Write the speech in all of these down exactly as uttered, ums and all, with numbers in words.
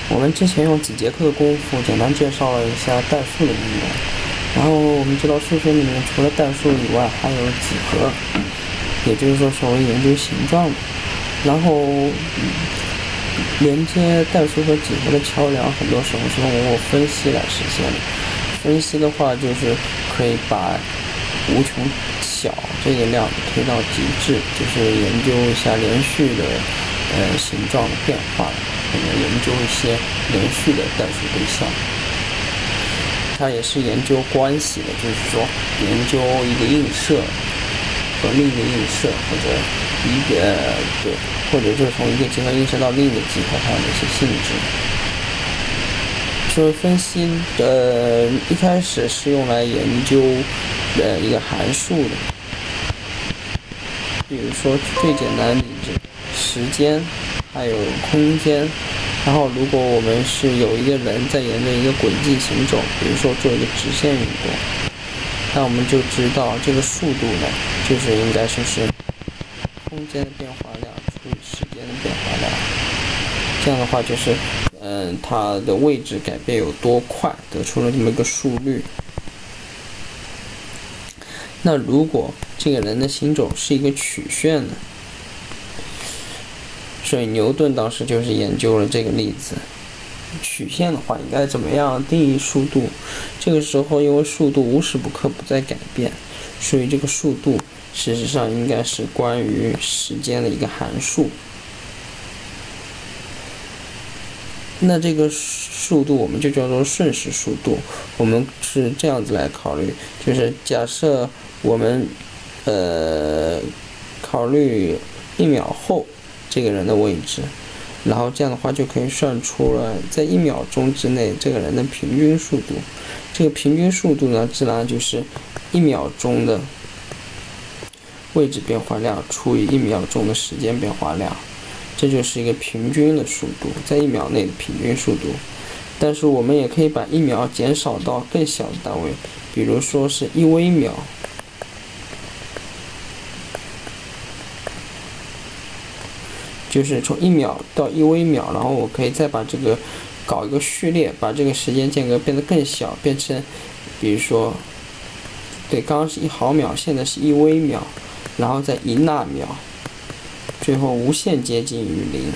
我们之前用几节课的功夫简单介绍了一下代数的应用，然后我们知道数学里面除了代数以外还有几何，也就是说所谓研究形状的，然后、嗯、连接代数和几何的桥梁很多时候是通过分析来实现的。分析的话就是可以把无穷小这个量推到极致，就是研究一下连续的呃形状的变化，或者研究一些连续的代数对象。它也是研究关系的，就是说研究一个映射和另一个映射，或者一个对，或者就是从一个集合映射到另一个集合它的一些性质。所以分析呃一开始是用来研究呃一个函数的，比如说最简单的例子，时间还有空间。然后如果我们是有一个人在沿着一个轨迹行走，比如说做一个直线运动，那我们就知道这个速度呢就是应该就是空间的变化量除以时间的变化量，这样的话就是嗯，它的位置改变有多快，得出了这么一个速率。那如果这个人的行走是一个曲线呢？所以牛顿当时就是研究了这个例子。曲线的话应该怎么样定义速度？这个时候因为速度无时不刻不在改变，所以这个速度事实上应该是关于时间的一个函数。那这个速度我们就叫做瞬时速度。我们是这样子来考虑，就是假设我们呃考虑一秒后这个人的位置，然后这样的话就可以算出了在一秒钟之内这个人的平均速度。这个平均速度呢，自然就是一秒钟的位置变化量除以一秒钟的时间变化量，这就是一个平均的速度，在一秒内的平均速度。但是我们也可以把一秒减少到更小的单位，比如说是一微秒。就是从一秒到一微秒，然后我可以再把这个搞一个序列，把这个时间间隔变得更小，变成比如说对，刚刚是一毫秒，现在是一微秒，然后再一纳秒，最后无限接近于零。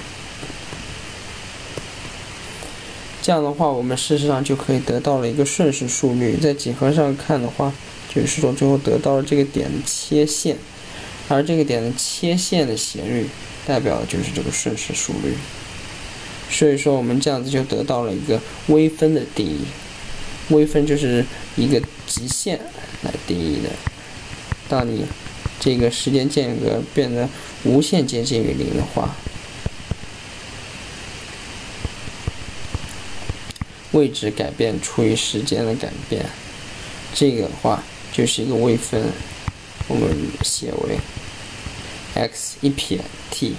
这样的话我们事实上就可以得到了一个瞬时速率。在几何上看的话，就是说最后得到了这个点的切线，而这个点的切线的斜率代表的就是这个瞬时速率。所以说我们这样子就得到了一个微分的定义。微分就是一个极限来定义的，当你这个时间间隔变得无限接近于零的话，位置改变除以时间的改变，这个的话就是一个微分，我们写为 x 一撇 t。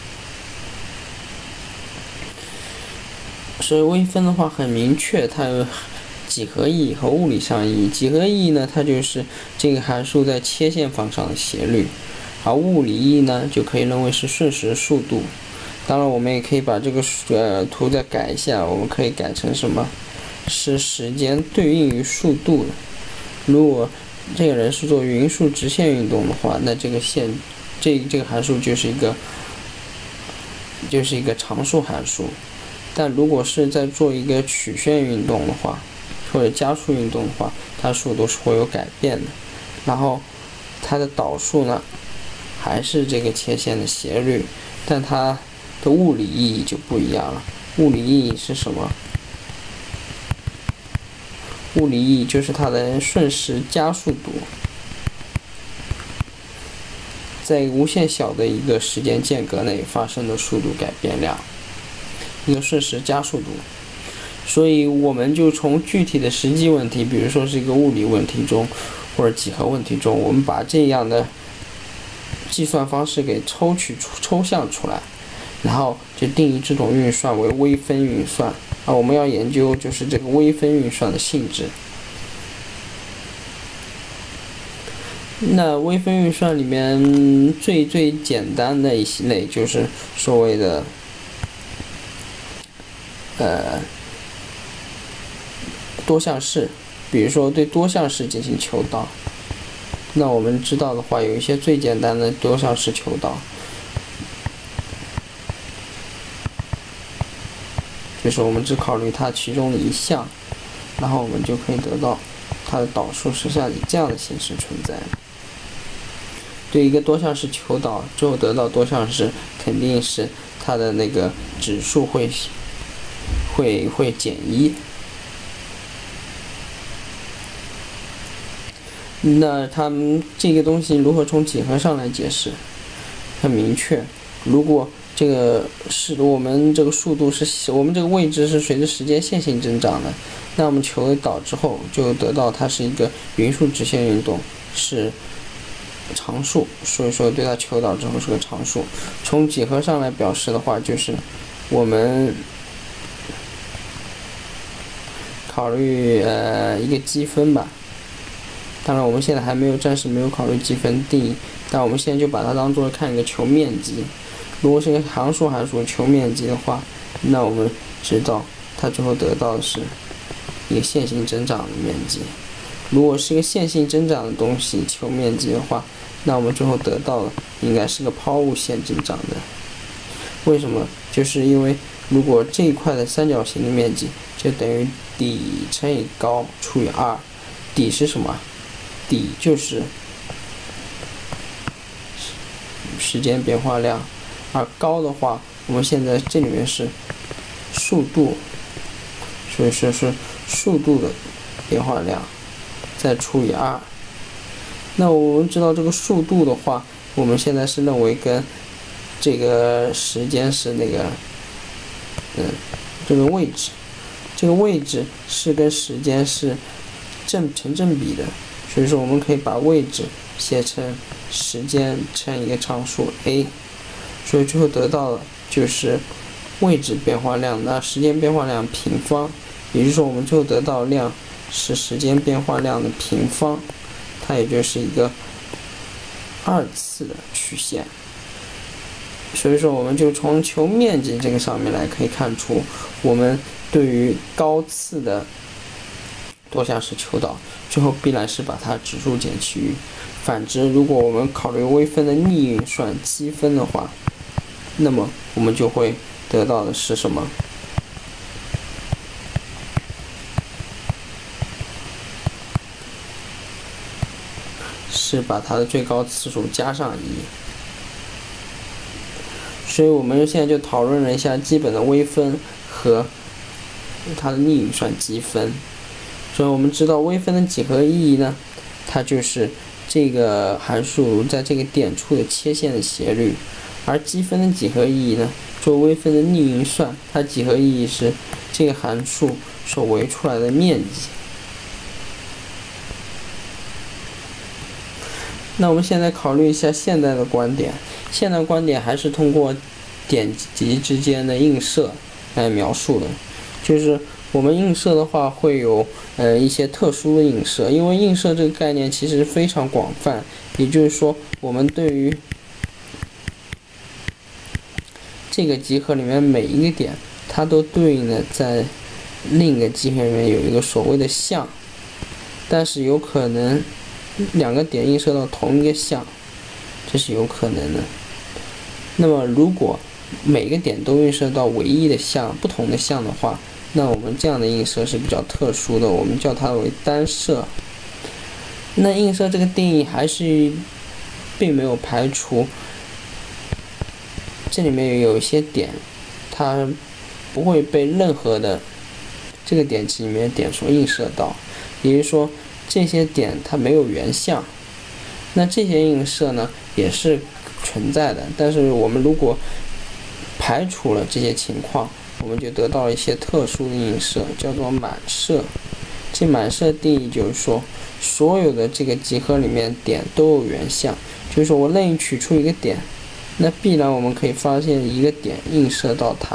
所以微分的话很明确，它有几何意义和物理上意义。几何意义呢，它就是这个函数在切线方向的斜率，而物理意义呢就可以认为是瞬时速度。当然我们也可以把这个呃图再改一下，我们可以改成什么？是时间对应于速度的。如果这个人是做匀速直线运动的话，那这个线这这个函数就是一个就是一个常数函数。但如果是在做一个曲线运动的话，或者加速运动的话，它速度是会有改变的。然后它的导数呢还是这个切线的斜率，但它的物理意义就不一样了。物理意义是什么？物理意义就是它的瞬时加速度，在无限小的一个时间间隔内发生的速度改变量，一个瞬时加速度。所以我们就从具体的实际问题，比如说是一个物理问题中或者几何问题中，我们把这样的计算方式给抽取出抽象出来，然后就定义这种运算为微分运算。啊，我们要研究就是这个微分运算的性质。那微分运算里面最最简单的一类就是所谓的呃多项式，比如说对多项式进行求导。那我们知道的话，有一些最简单的多项式求导，就是我们只考虑它其中的一项，然后我们就可以得到它的导数是像以这样的形式存在的。对一个多项式求导之后得到多项式，肯定是它的那个指数会会会减一。那它们这个东西如何从几何上来解释？很明确，如果这个是我们这个速度是我们这个位置是随着时间线性增长的，那我们求导之后就得到它是一个匀速直线运动，是常数，所以说对它求导之后是个常数。从几何上来表示的话，就是我们考虑呃一个积分吧。当然我们现在还没有暂时没有考虑积分定义，但我们现在就把它当做看一个求面积。如果是个函数函数求面积的话，那我们知道它最后得到的是一个线性增长的面积。如果是一个线性增长的东西求面积的话，那我们最后得到的应该是个抛物线增长的。为什么？就是因为如果这一块的三角形的面积就等于底乘以高除以二，底是什么？底就是时间变化量，而高的话，我们现在这里面是速度，所以说是速度的变化量，再除以二。那我们知道这个速度的话，我们现在是认为跟这个时间是那个，嗯，这个位置，这个位置是跟时间是正成正比的。所以说我们可以把位置写成时间乘一个常数 a， 所以最后得到的就是位置变化量那时间变化量平方，也就是说我们最后得到量是时间变化量的平方，它也就是一个二次的曲线。所以说我们就从求面积这个上面来可以看出，我们对于高次的多项式求导，最后必然是把它指数减其余。反之，如果我们考虑微分的逆运算积分的话，那么我们就会得到的是什么？是把它的最高次数加上一。所以我们现在就讨论了一下基本的微分和它的逆运算积分。所以我们知道微分的几何意义呢，它就是这个函数在这个点处的切线的斜率，而积分的几何意义呢，作为微分的逆运算，它几何意义是这个函数所为出来的面积。那我们现在考虑一下现代的观点，现代观点还是通过点集之间的映射来描述的，就是我们映射的话会有呃一些特殊的映射，因为映射这个概念其实非常广泛，也就是说我们对于这个集合里面每一个点，它都对应的在另一个集合里面有一个所谓的项，但是有可能两个点映射到同一个项，这是有可能的。那么如果每个点都映射到唯一的项不同的项的话，那我们这样的映射是比较特殊的，我们叫它为单射。那映射这个定义还是并没有排除这里面有一些点它不会被任何的这个点集里面点所映射到，也就是说这些点它没有原项，那这些映射呢也是存在的，但是我们如果排除了这些情况，我们就得到了一些特殊的映射，叫做满射。这满射定义就是说，所有的这个集合里面点都有原项，就是说我任意取出一个点，那必然我们可以发现一个点映射到它。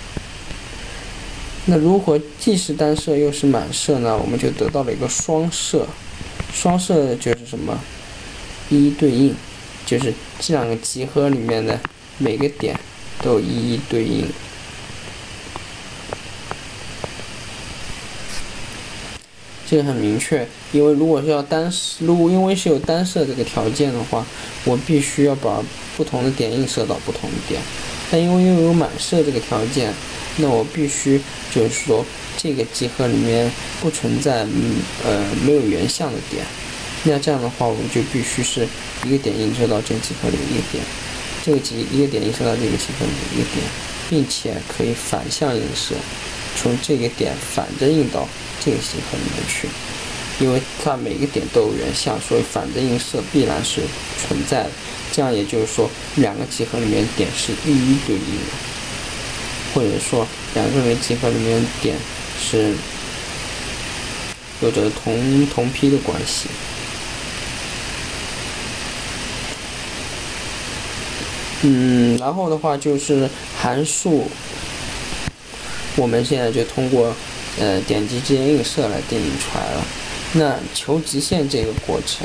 那如果既是单射又是满射呢，我们就得到了一个双射。双射就是什么？一一对应，就是这两个集合里面的每个点都一一对应。 这个很明确，因为如果是要单如果因为是有单射这个条件的话，我必须要把不同的点映射到不同的点。但因为又有满射这个条件，那我必须就是说这个集合里面不存在嗯呃没有原相的点。那这样的话，我们就必须是一个点映射到这个集合里一个点，这个集一个点映射到这个集合里一个点，并且可以反向映射，从这个点反着映到这个集合里面去。因为它每个点都有原相，所以反着映射必然是存在的。这样也就是说，两个集合里面点是一一对一的，或者说两个人集合里面点是有着同同批的关系。嗯，然后的话就是函数，我们现在就通过呃点击之间映射来定义出来了。那求极限这个过程，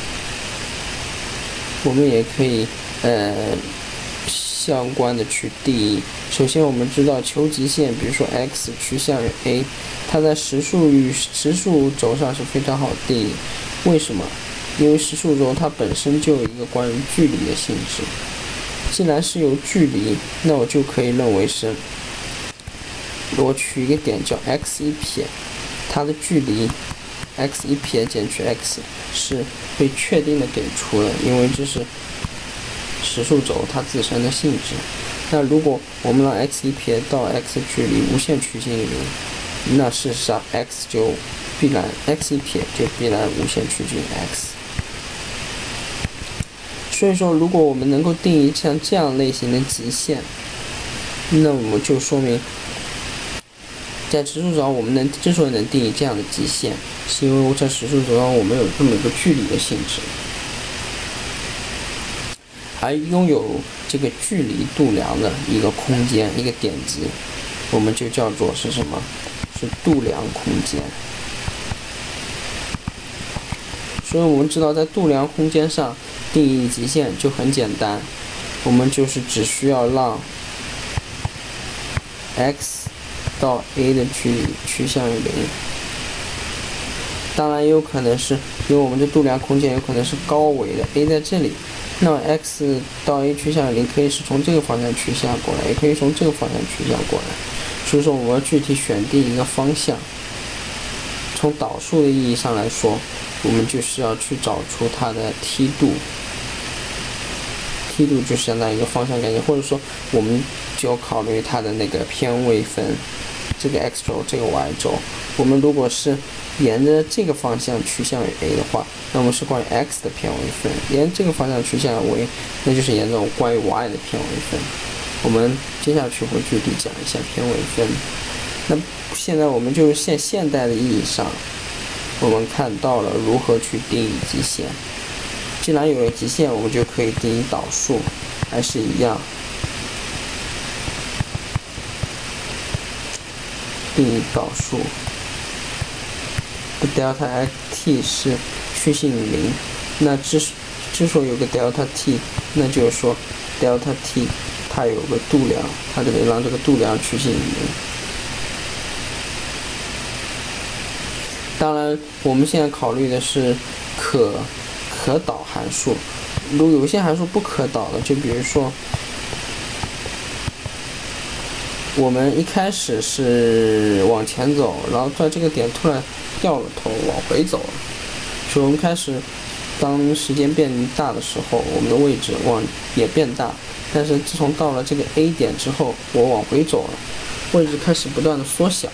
我们也可以呃相关的去定义。首先我们知道求极限，比如说 x 趋向于 a， 它在实数与实数轴上是非常好定义。为什么？因为实数轴它本身就有一个关于距离的性质。既然是有距离，那我就可以认为是，我取一个点叫 x 一撇，它的距离 x 一撇减去 x 是被确定的给出的，因为这是实数轴它自身的性质。那如果我们让 x 一撇到 x 距离无限趋近于零，那事实上 x 就必然 x 一撇就必然无限趋近于 x。所以说，如果我们能够定义像这样类型的极限，那我们就说明，在实数轴上我们能之所以能定义这样的极限，是因为在实数轴上我们有这么一个距离的性质，还拥有这个距离度量的一个空间，一个点集，我们就叫做是什么？是度量空间。所以我们知道，在度量空间上定义极限就很简单，我们就是只需要让 x 到 a 的距离趋向于零。当然也有可能是因为我们的度量空间有可能是高维的 ，a 在这里，那么 x 到 a 趋向于零可以是从这个方向趋向过来，也可以从这个方向趋向过来。所以说我们要具体选定一个方向。从导数的意义上来说，我们就是要去找出它的梯度，梯度就相当于一个方向概念，或者说我们就要考虑它的那个偏位分，这个 x 轴，这个 y 轴。我们如果是沿着这个方向趋向于 a 的话，那么是关于 x 的偏位分；沿这个方向趋向于 y， 那就是沿着关于 y 的偏位分。我们接下去会具体讲一下偏位分。那现在我们就现现代的意义上，我们看到了如何去定义极限。既然有了极限，我们就可以定义导数，还是一样，定义导数。delta t 是趋近于零，那之之所以有个 delta t， 那就是说 delta t 它有个度量，它就得让这个度量趋近于零。当然，我们现在考虑的是可可导函数。如果有些函数不可导的，就比如说，我们一开始是往前走，然后在这个点突然掉了头往回走了，所以我们开始，当时间变大的时候，我们的位置往也变大。但是自从到了这个 A 点之后，我往回走了，位置开始不断的缩小。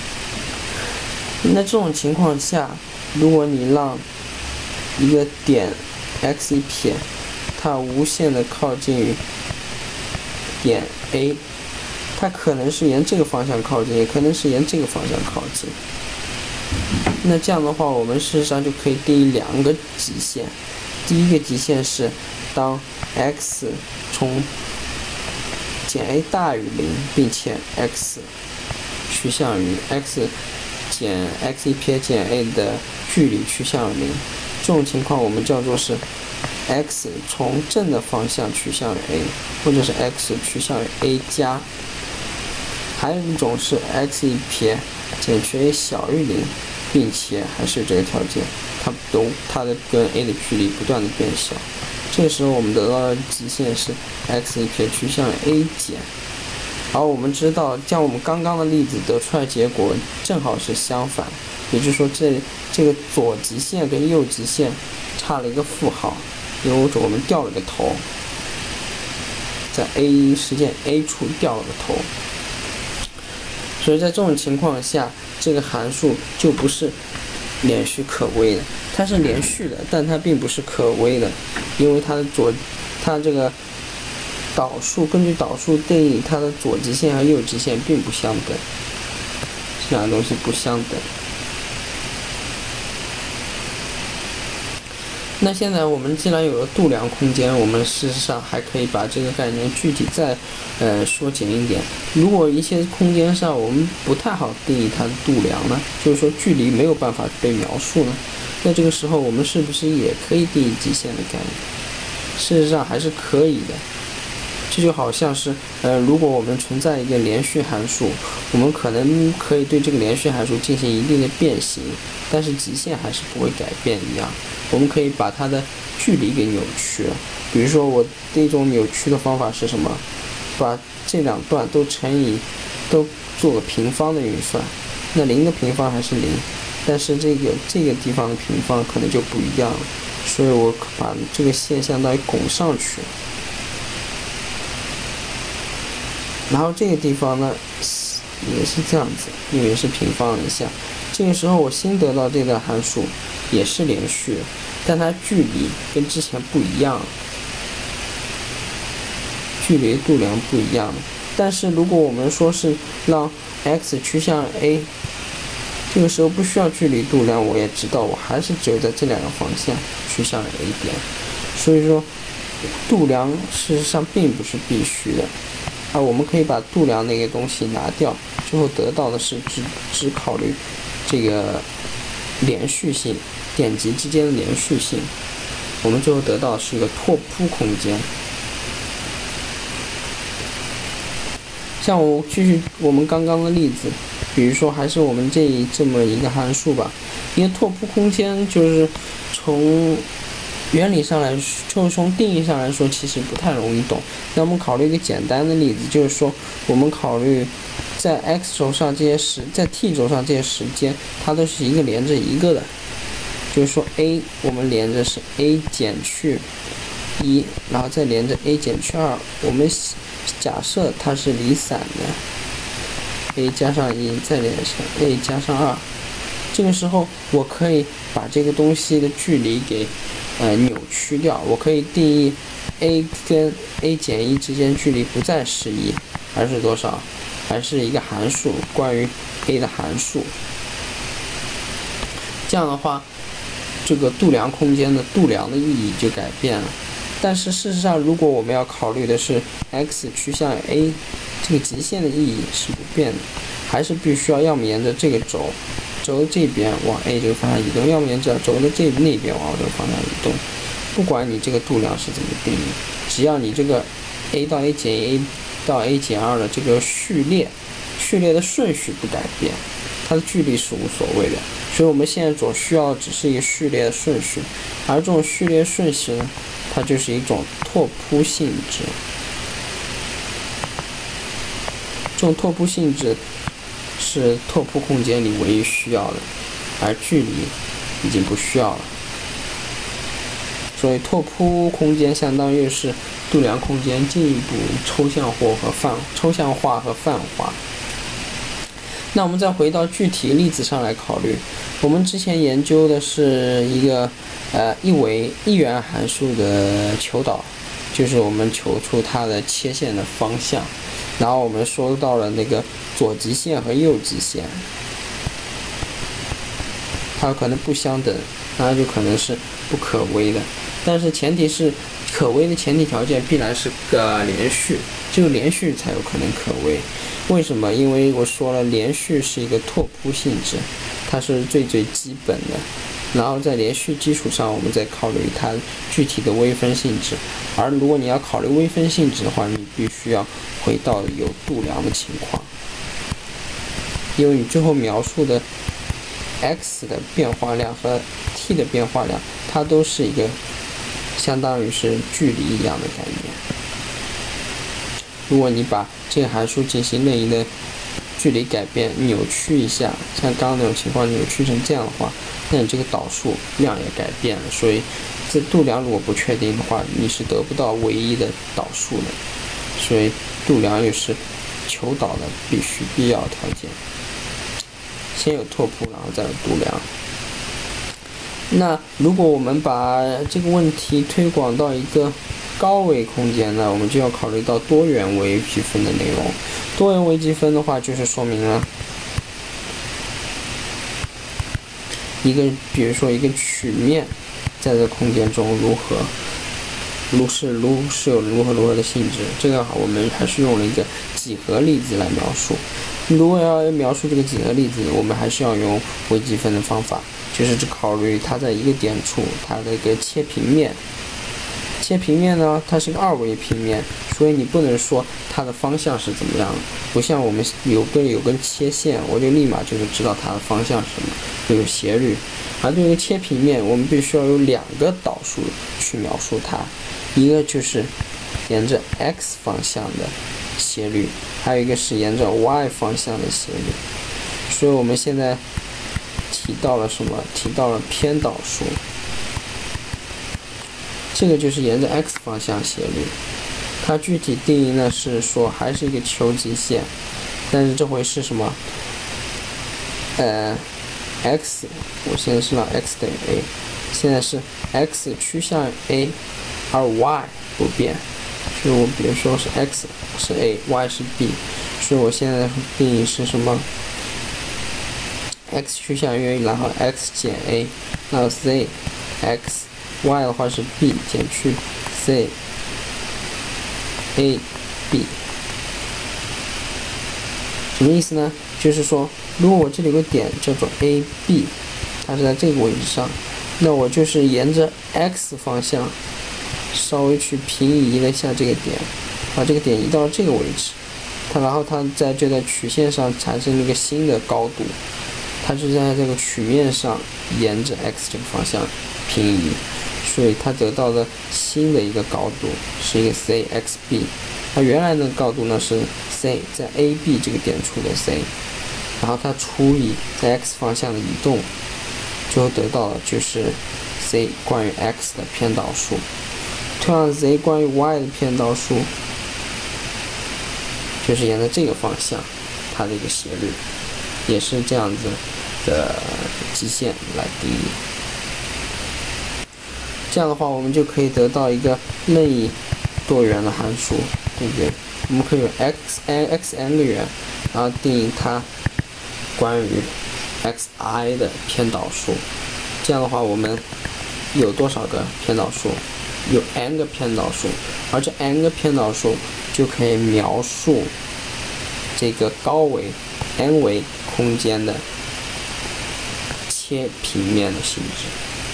那这种情况下，如果你让一个点 x 一撇，它无限的靠近于点 A， 它可能是沿这个方向靠近，也可能是沿这个方向靠近。那这样的话，我们事实上就可以定义两个极限。第一个极限是，当 x 从减 a 大于零，并且 x 趋向于 x 减 x 一撇减 a 的距离趋向于零，这种情况我们叫做是 x 从正的方向趋向于 a， 或者是 x 趋向于 a 加。还有一种是 x 一撇减去 a 小于零， 并且还是有这个条件，它都它的跟 a 的距离不断的变小。这个时候我们得到的极限是 x 可以趋向 a 减。而我们知道，将我们刚刚的例子得出来结果正好是相反，也就是说这这个左极限跟右极限差了一个负号，因为我们掉了个头，在 a 时间 a 处掉了个头，所以在这种情况下，这个函数就不是连续可微的，它是连续的，但它并不是可微的，因为它的左它这个导数根据导数定义，它的左极限和右极限并不相等，这两个东西不相等。那现在我们既然有了度量空间，我们事实上还可以把这个概念具体再呃缩减一点。如果一些空间上我们不太好定义它的度量呢，就是说距离没有办法被描述呢，那这个时候我们是不是也可以定义极限的概念？事实上还是可以的。这就好像是，呃，如果我们存在一个连续函数，我们可能可以对这个连续函数进行一定的变形，但是极限还是不会改变一样。我们可以把它的距离给扭曲了。比如说，我第一种扭曲的方法是什么？把这两段都乘以，都做个平方的运算。那零的平方还是零，但是这个这个地方的平方可能就不一样了。所以我把这个线相当于拱上去。然后这个地方呢，也是这样子，因为是平方了一下。这个时候我新得到这个函数也是连续的，但它距离跟之前不一样，距离度量不一样。但是如果我们说是让 x 趋向 a， 这个时候不需要距离度量，我也知道我还是只有在这两个方向趋向 a 点。所以说，度量事实上并不是必须的。啊，我们可以把度量那个东西拿掉，最后得到的是只只考虑这个连续性，点集之间的连续性。我们最后得到的是一个拓扑空间。像我继续我们刚刚的例子，比如说还是我们这一这么一个函数吧，一个拓扑空间就是从原理上来说，就是从定义上来说，其实不太容易懂。那我们考虑一个简单的例子，就是说，我们考虑在 x 轴上这些时，在 t 轴上这些时间，它都是一个连着一个的。就是说 a 我们连着是 a 减去一，然后再连着 a 减去二。我们假设它是离散的 ，a 加上一，再连上 a 加上二。这个时候，我可以把这个东西的距离给呃扭曲掉。我可以定义 a 跟 a 减一之间距离不再是一，还是多少？还是一个函数，关于 a 的函数。这样的话，这个度量空间的度量的意义就改变了。但是事实上，如果我们要考虑的是 x 趋向 a， 这个极限的意义是不变的，还是必须要要么沿着这个轴。轴这边往 a 这个方向移动，要么沿着轴的这那边往这个方向移动。不管你这个度量是怎么定义，只要你这个 a 到 a 减一 a 到 a 减二的这个序列，序列的顺序不改变，它的距离是无所谓的。所以我们现在所需要的只是一个序列的顺序，而这种序列顺序呢，它就是一种拓扑性质。这种拓扑性质是拓扑空间里唯一需要的，而距离已经不需要了。所以拓扑空间相当于是度量空间进一步抽象化和泛抽象化和泛化。那我们再回到具体例子上来考虑，我们之前研究的是一个呃一维一元函数的求导，就是我们求出它的切线的方向。然后我们说到了那个左极限和右极限，它可能不相等，那就可能是不可微的。但是前提是可微的前提条件必然是个连续，只有连续才有可能可微。为什么？因为我说了，连续是一个拓扑性质，它是最最基本的。然后在连续基础上，我们再考虑它具体的微分性质。而如果你要考虑微分性质的话，你必须要回到有度量的情况，因为你最后描述的 x 的变化量和 t 的变化量，它都是一个相当于是距离一样的概念。如果你把这个函数进行任意的距离改变，扭曲一下，像刚刚那种情况扭曲成这样的话，那你这个导数量也改变了，所以这度量如果不确定的话，你是得不到唯一的导数的。所以度量又是求导的必须必要条件。先有拓扑，然后再有度量。那如果我们把这个问题推广到一个高维空间呢，我们就要考虑到多元微积分的内容。多元微积分的话，就是说明了一个，比如说一个曲面在这个空间中如何，如是如是有如何如何的性质。这个我们还是用了一个几何粒子来描述。如果要描述这个几何粒子，我们还是要用微积分的方法，就是只考虑它在一个点处它的一个切平面。切平面呢，它是个二维平面，所以你不能说它的方向是怎么样，不像我们有根有根切线，我就立马就知道它的方向是什么，就有斜率。而对于切平面，我们必须要有两个导数去描述它，一个就是沿着 x 方向的斜率，还有一个是沿着 y 方向的斜率。所以我们现在提到了什么？提到了偏导数。这个就是沿着 x 方向斜率，它具体定义呢是说还是一个求极线，但是这回是什么？呃 x 我现在是让 x 等于 a， 现在是 x 趋向 a， 而 y 不变，所以我比如说是 x 是 a，y 是 b， 所以我现在定义是什么？ x 趋向于 a， 然后 x 减 a， 然后 z x y 的话是 b 减去 c a b， 什么意思呢？就是说，如果我这里有个点叫做 a b， 它是在这个位置上，那我就是沿着 x 方向稍微去平移了一下这个点，把这个点移到这个位置，它然后它在就在曲线上产生了一个新的高度，它就在这个曲面上沿着 x 这个方向平移。所以它得到的新的一个高度是一个 c x b， 它原来的高度呢是 c 在 a b 这个点处的 c， 然后它除以在 x 方向的移动，最后得到的就是 c 关于 x 的偏导数。同样 z 关于 y 的偏导数，就是沿着这个方向它的一个斜率，也是这样子的极限来定义。这样的话，我们就可以得到一个任意多元的函数，对不对？我们可以有 x n x n 个元，然后定义它关于 xi 的偏导数。这样的话，我们有多少个偏导数？有 n 个偏导数，而这 n 个偏导数就可以描述这个高维 n 维空间的切平面的性质。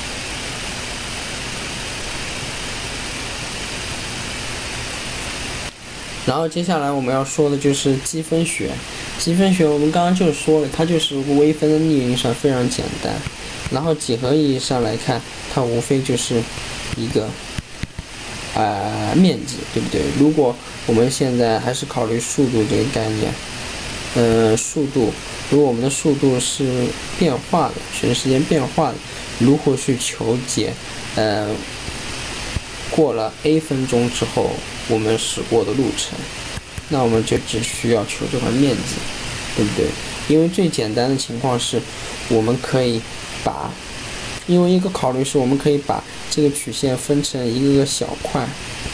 然后接下来我们要说的就是积分学。积分学我们刚刚就说了，它就是微分的逆应上非常简单。然后几何意义上来看，它无非就是一个呃面积，对不对？如果我们现在还是考虑速度这个概念，呃，速度，如果我们的速度是变化的，随着时间变化的，如何去求解？呃，过了 a 分钟之后，我们驶过的路程，那我们就只需要求这块面积，对不对？因为最简单的情况是，我们可以把，因为一个考虑是我们可以把这个曲线分成一个个小块，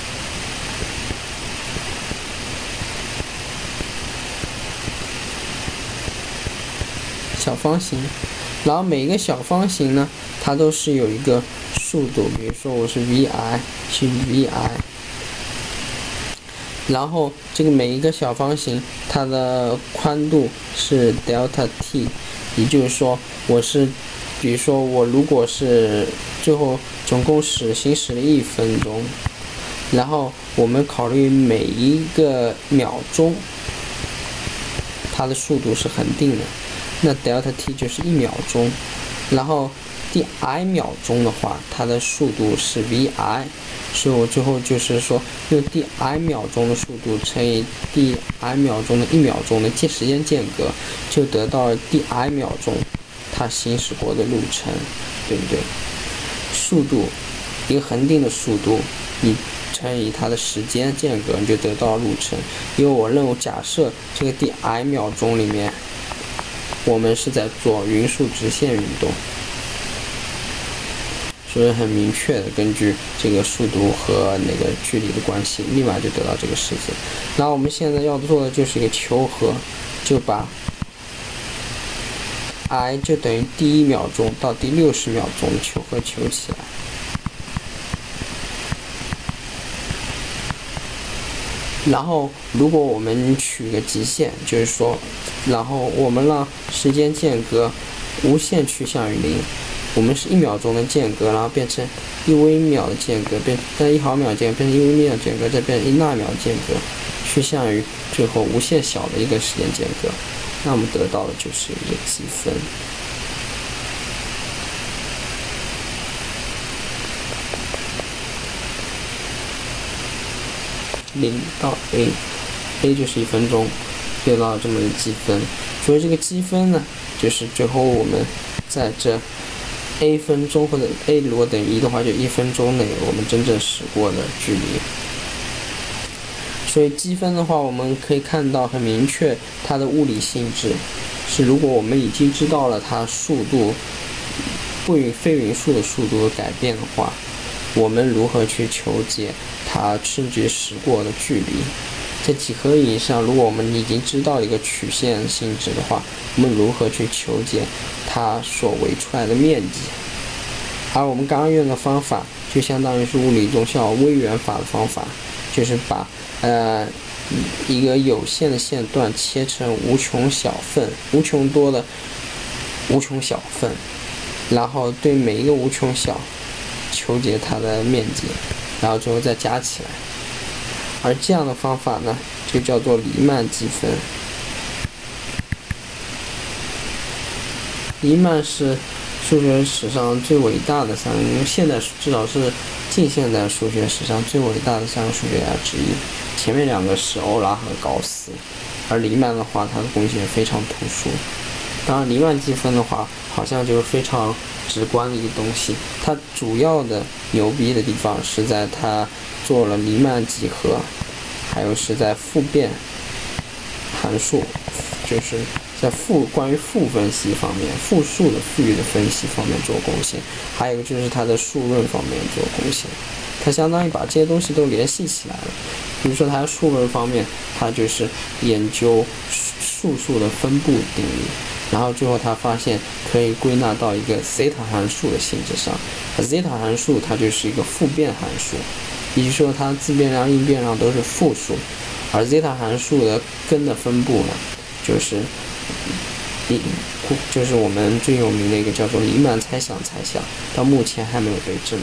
小方形，然后每一个小方形呢，它都是有一个速度，比如说我是 vi 是 vi。然后这个每一个小方形它的宽度是 delta t， 也就是说我是，比如说我如果是最后总共驶行驶了一分钟，然后我们考虑每一个秒钟它的速度是恒定的， 那 delta t 就是一秒钟，然后第 i 秒钟的话，它的速度是 vi， 所以我最后就是说用第 i 秒钟的速度乘以第 i 秒钟的一秒钟的间时间间隔，就得到了第 i 秒钟它行驶过的路程，对不对？速度，一个恒定的速度，你乘以它的时间间隔，你就得到路程。因为我认为假设这个第 i 秒钟里面，我们是在做匀速直线运动，所以很明确的根据这个速度和那个距离的关系，立马就得到这个式子。然后我们现在要做的就是一个求和，就把 i 就等于第一秒钟到第六十秒钟的求和求起来。然后如果我们取个极限，就是说，然后我们让时间间隔无限趋向于零，我们是一秒钟的间隔，然后变成一微秒的间隔，变但一毫秒间隔变成一微秒间隔，再变成一纳秒间隔，趋向于最后无限小的一个时间间隔，那我们得到的就是一个积分。零到 a，a 就是一分钟，得到这么一个积分。所以这个积分呢，就是最后我们在这 a 分钟或者 a 如果等于一的话，就一分钟内我们真正驶过的距离。所以积分的话，我们可以看到很明确它的物理性质是，如果我们已经知道了它速度不匀非匀速的速度的改变的话，我们如何去求解它甚至驶过的距离？在几何意义上，如果我们已经知道一个曲线性质的话，我们如何去求解它所围出来的面积？而我们刚刚用的方法，就相当于是物理中叫微圆法的方法，就是把呃一个有限的线段切成无穷小份、无穷多的无穷小份，然后对每一个无穷小求解它的面积，然后最后再加起来。而这样的方法呢，就叫做黎曼积分。黎曼是数学史上最伟大的三个，现代至少是近现代数学史上最伟大的三个数学家之一。前面两个是欧拉和高斯，而黎曼的话，他的贡献非常突出。当然，黎曼积分的话，好像就是非常直观的一个东西。它主要的牛逼的地方是在它做了黎曼几何，还有是在复变函数，就是在复关于复分析方面、复数的富裕的分析方面做贡献，还有就是它的数论方面做贡献。它相当于把这些东西都联系起来了。比如说它数论方面，它就是研究数数的分布定理，然后最后他发现可以归纳到一个 zeta 函数的性质上。而 zeta 函数它就是一个复变函数，也就是说它自变量、应变量都是负数。而 zeta 函数的根的分布呢，就是一就是我们最有名的一个叫做黎曼猜想猜想，到目前还没有被证明。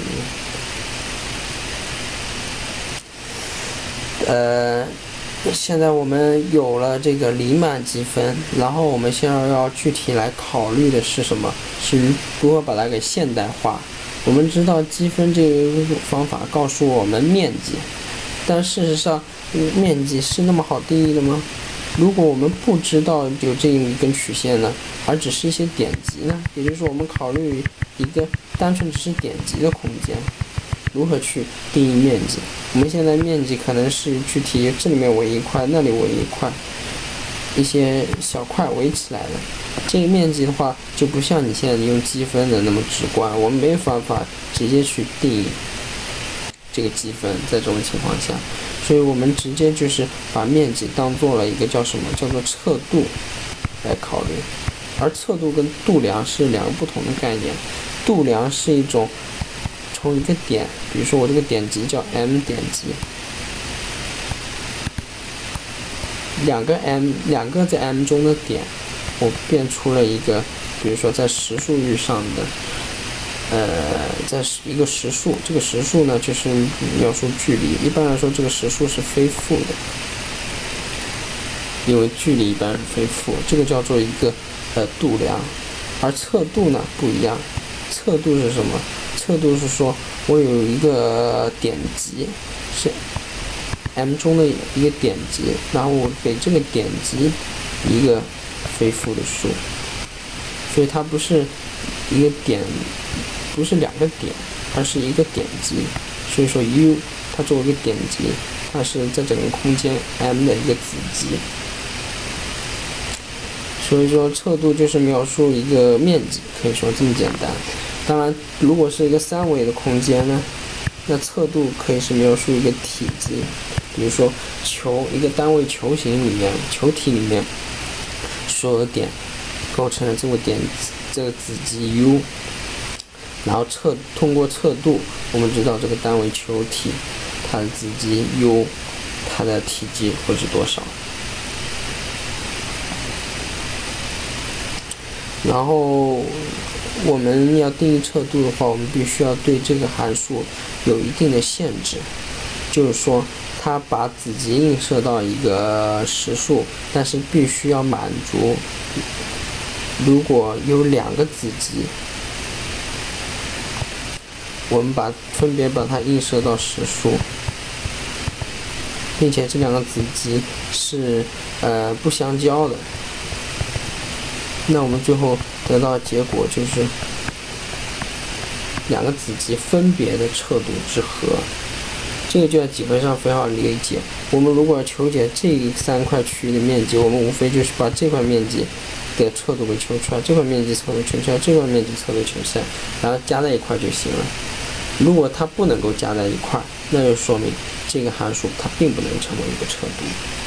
呃，现在我们有了这个黎曼积分，然后我们现在要具体来考虑的是什么？是如何把它给现代化。我们知道积分这个方法告诉我们面积，但事实上，面积是那么好定义的吗？如果我们不知道有这一根曲线呢，而只是一些点集呢，也就是说我们考虑一个单纯只是点集的空间，如何去定义面积？我们现在面积可能是具体这里面围一块，那里围一块，一些小块围起来的。这个面积的话，就不像你现在用积分的那么直观，我们没有办法直接去定义这个积分，在这种情况下，所以我们直接就是把面积当做了一个叫什么，叫做测度来考虑。而测度跟度量是两个不同的概念。度量是一种从一个点，比如说我这个点集叫 m 点集，两个 m 两个在 m 中的点，我变出了一个，比如说在实数域上的呃，在一个实数，这个实数呢就是描述距离。一般来说，这个实数是非负的，因为距离一般是非负，这个叫做一个呃度量，而测度呢不一样。测度是什么？测度是说我有一个点集，是 m 中的一个点集，然后我给这个点集一个非负的数，所以它不是一个点，不是两个点，而是一个点集。所以说 u 它作为一个点集，它是在整个空间 M 的一个子集。所以说测度就是描述一个面积，可以说这么简单。当然，如果是一个三维的空间呢，那测度可以是描述一个体积。比如说球，一个单位球形里面，球体里面所有的点构成了这个点，这个子集 u。然后测通过测度，我们知道这个单位球体它的子集 u， 它的体积会是多少。然后我们要定义测度的话，我们必须要对这个函数有一定的限制，就是说它把子集映射到一个实数，但是必须要满足如果有两个子集，我们把分别把它映射到实数，并且这两个子集是呃不相交的，那我们最后得到的结果就是两个子集分别的测度之和。这个就在几何上非常好理解。我们如果求解这三块区域的面积，我们无非就是把这块面积的测度给求出来，这块面积测度求出来，这块面积测度求出来，然后加在一块就行了。如果它不能够加在一块，那就说明这个函数它并不能成为一个测度。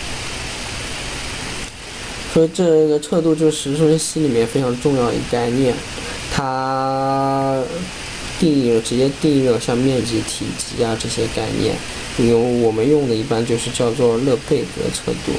所以这个测度就是实分析里面非常重要的一个概念，它定义了直接定义了像面积、体积啊这些概念，因为我们用的一般就是叫做勒贝格测度。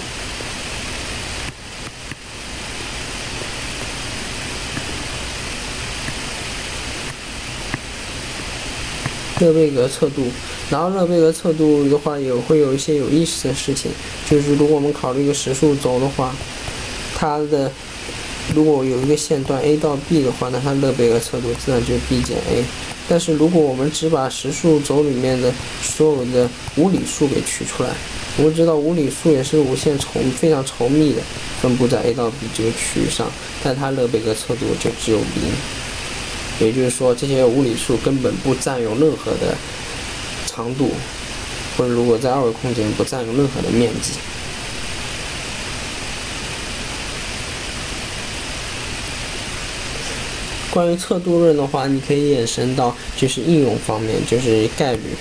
勒贝格测度，然后勒贝格测度的话也会有一些有意思的事情，就是如果我们考虑一个实数轴的话，它的如果有一个线段 A 到 B 的话，那它勒贝格测度自然就是 B 减 A。但是如果我们只把实数轴里面的所有的无理数给取出来，我们知道无理数也是无限稠非常稠密的分布在 A 到 B 这个区域上，但它勒贝格测度就只有零。也就是说，这些无理数根本不占有任何的长度，或者如果在二维空间不占有任何的面积。关于测度论的话，你可以延伸到就是应用方面，就是概率，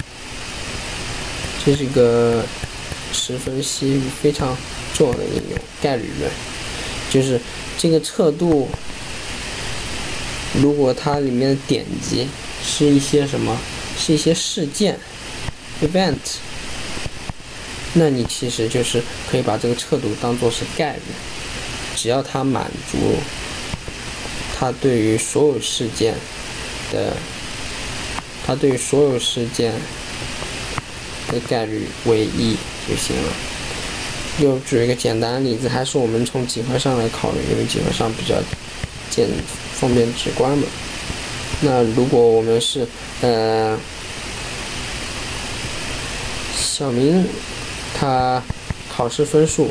这是一个实分析非常重要的应用。概率论就是这个测度。如果它里面的点集是一些什么，是一些事件 event， 那你其实就是可以把这个测度当作是概率，只要它满足它对于所有事件的它对于所有事件的概率为一就行了。又举一个简单的例子，还是我们从几何上来考虑，因为几何上比较简方便直观嘛。那如果我们是呃小明他考试分数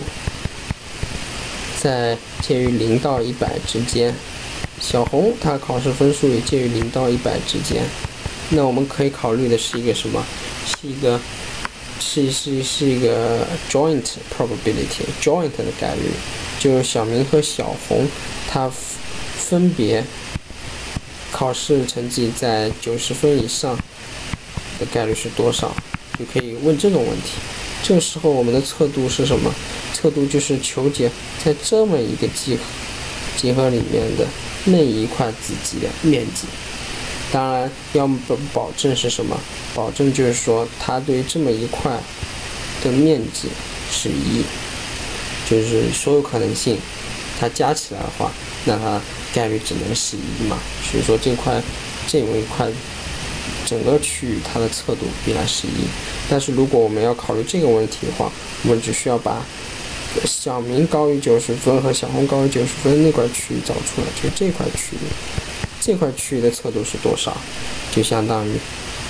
在介于零到一百之间，小红他考试分数也介于零到一百之间，那我们可以考虑的是一个什么？是一个是是是一个 joint probability joint 的概率，就是小明和小红他分别考试成绩在九十分以上的概率是多少？就可以问这种问题。这个时候我们的测度是什么？测度就是求解在这么一个集合集合里面的那一块子集的面积。当然要保证是什么？保证就是说它对这么一块的面积是一，就是所有可能性它加起来的话，那它概率只能是一嘛。所以说这块这一块整个区域它的测度必然是一。但是如果我们要考虑这个问题的话，我们只需要把小明高于九十分和小红高于九十分那块区域找出来，就这块区域，这块区域的测度是多少，就相当于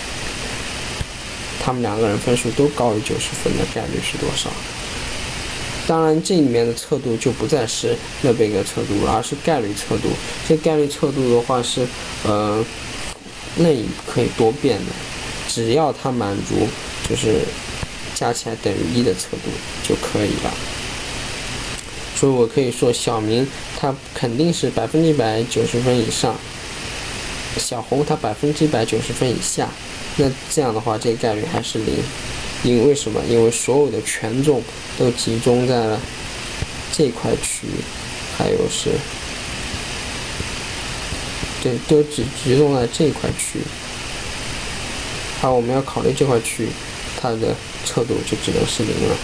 他们两个人分数都高于九十分的概率是多少。当然这里面的测度就不再是勒贝格测度了，而是概率测度。这概率测度的话是呃类可以多变的，只要它满足就是加起来等于一的测度就可以了。所以我可以说小明他肯定是百分之一百九十分以上，小红他百分之一百九十分以下。那这样的话，这个概率还是零。因为什么？因为所有的权重都集中在了这块区域，还有是，对，都集集中在这块区域。好，我们要考虑这块区域，它的测度就只能是零了。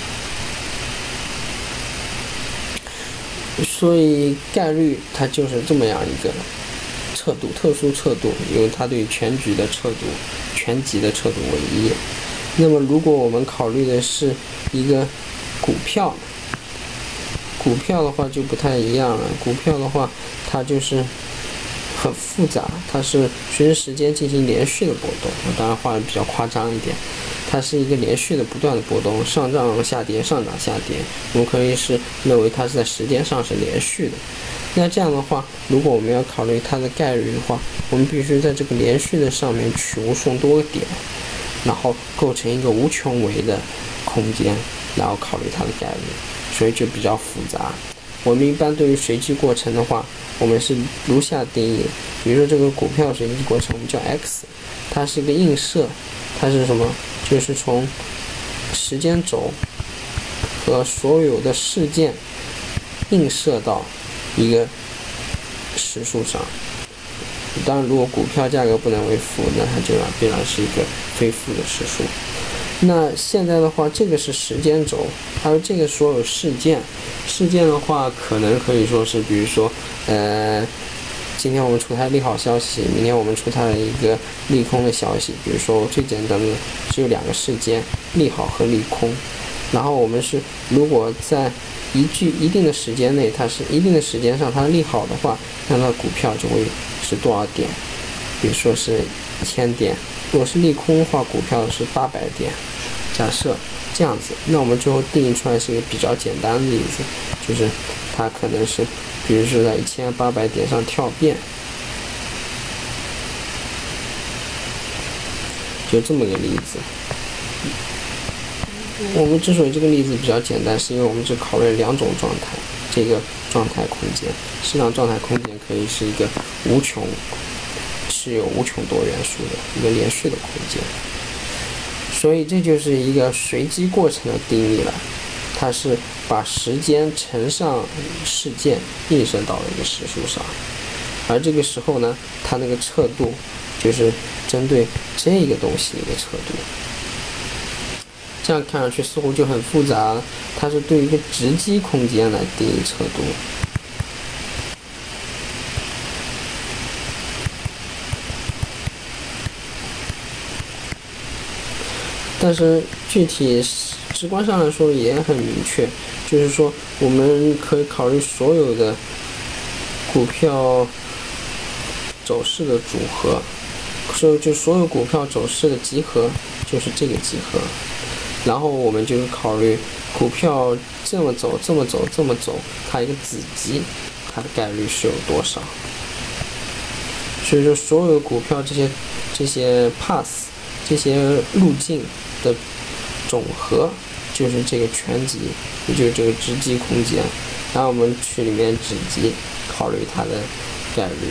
所以概率它就是这么样一个测度，特殊测度，因为它对全局的测度、全集的测度为一。那么如果我们考虑的是一个股票，股票的话就不太一样了。股票的话，它就是很复杂，它是随着时间进行连续的波动。我当然画的比较夸张一点，它是一个连续的不断的波动，上涨下跌，上涨下跌。我们可以是认为它是在时间上是连续的。那这样的话，如果我们要考虑它的概率的话，我们必须在这个连续的上面取无穷多个点，然后构成一个无穷维的空间，然后考虑它的概率，所以就比较复杂。我们一般对于随机过程的话，我们是如下定义，比如说这个股票随机过程我们叫 x， 它是一个映射，它是什么？就是从时间轴和所有的事件映射到一个实数上。当然如果股票价格不能为负，那它就必然是一个非负的实数。那现在的话，这个是时间轴，还有这个所有事件，事件的话可能可以说是，比如说，呃，今天我们出台利好消息，明天我们出台了一个利空的消息。比如说最简单的只有两个事件，利好和利空。然后我们是如果在一句一定的时间内，它是一定的时间上它利好的话，那它股票就会是多少点？比如说是一千点。如果是利空的话，股票是八百点。假设这样子，那我们最后定义出来是一个比较简单的例子，就是它可能是，比如说在一千八百点上跳变，就这么个例子。我们之所以这个例子比较简单，是因为我们只考虑两种状态，这个状态空间，市场状态空间可以是一个无穷。是有无穷多元素的一个连续的空间，所以这就是一个随机过程的定义了。它是把时间乘上事件映射到了一个实数上，而这个时候呢，它那个测度就是针对这个东西的一个测度。这样看上去似乎就很复杂了，它是对一个直击空间来定义测度。但是具体直观上来说也很明确，就是说我们可以考虑所有的股票走势的组合，所以就所有股票走势的集合就是这个集合，然后我们就是考虑股票这么走这么走这么走，它一个子集它的概率是有多少。所以说所有的股票这些这些 path 这些路径的总和就是这个全集，也就是这个直击空间，然后我们去里面直击考虑它的概率。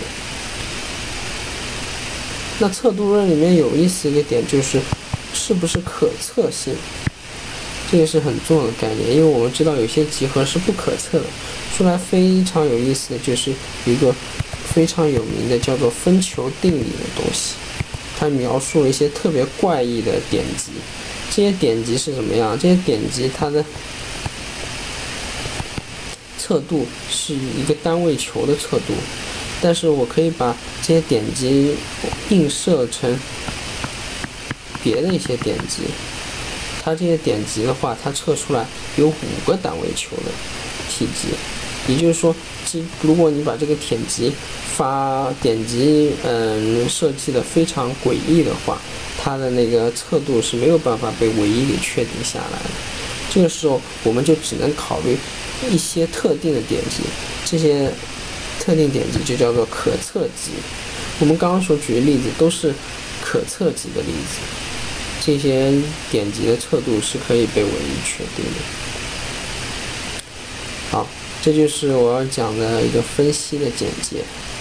那测度论里面有意思一个点就是是不是可测性，这个是很重要的概念，因为我们知道有些集合是不可测的。说来非常有意思的就是一个非常有名的叫做分球定理的东西，它描述了一些特别怪异的点集。这些点集是什么样？这些点集它的测度是一个单位球的测度，但是我可以把这些点集映射成别的一些点集， 它这些点集的话，它测出来有五个单位球的体积，也就是说，如果你把这个点集发点集嗯设计的非常诡异的话，它的那个测度是没有办法被唯一给确定下来的。这个时候我们就只能考虑一些特定的点集，这些特定点集就叫做可测集。我们刚刚所举的例子都是可测集的例子，这些点集的测度是可以被唯一确定的。好，这就是我要讲的一个分析的简介。